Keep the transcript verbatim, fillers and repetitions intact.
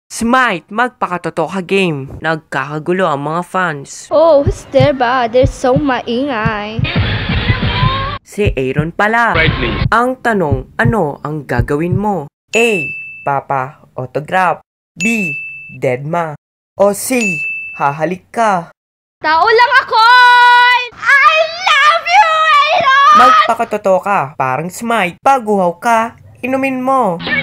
Smite, magpakatotoo ka game. Nagkakagulo ang mga fans. Oh, who's there ba? They're so maingay. Si Aaron pala. Sprite. Ang tanong, ano ang gagawin mo? A. Papa, autograph. B. Deadma. O C. Hahalik ka. Tao lang ako! I love you, Aaron! Magpakatotoo ka, parang Smite. Pag uhaw ka, inumin mo.